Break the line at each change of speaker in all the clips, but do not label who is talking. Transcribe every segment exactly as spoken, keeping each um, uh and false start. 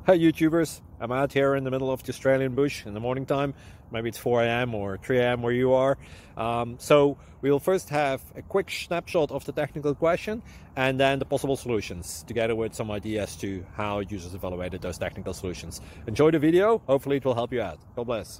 Hi YouTubers, I'm out here in the middle of the Australian bush in the morning time. Maybe it's four A M or three A M where you are. Um, so we'll first have a quick snapshot of the technical question and then the possible solutions, together with some ideas to how users evaluated those technical solutions. Enjoy the video, hopefully it will help you out. God bless.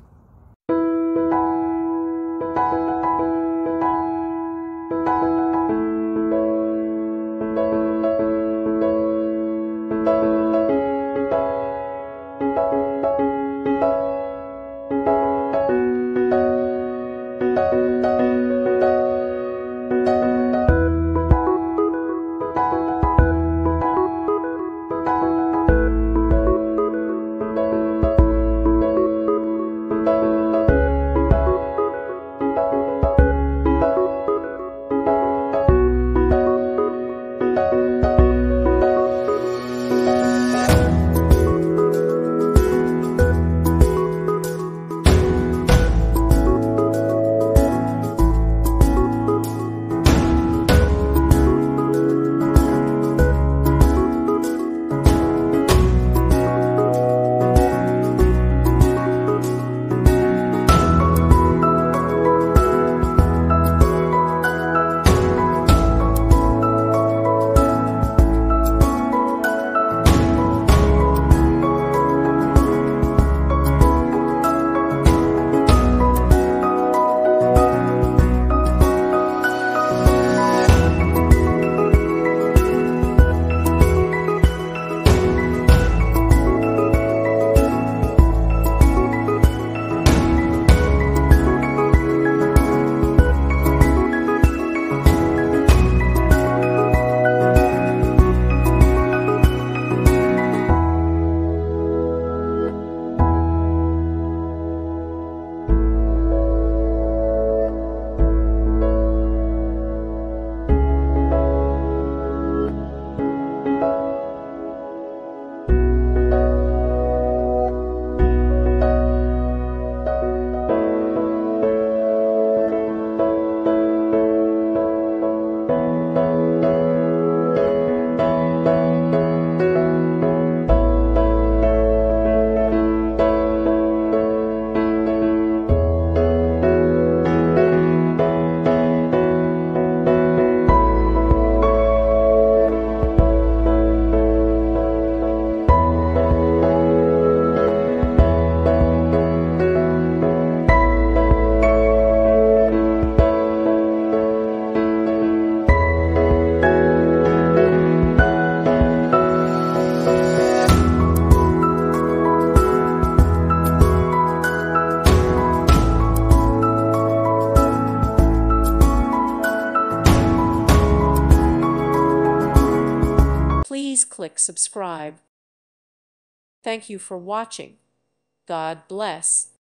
Please click subscribe. Thank you for watching. God bless.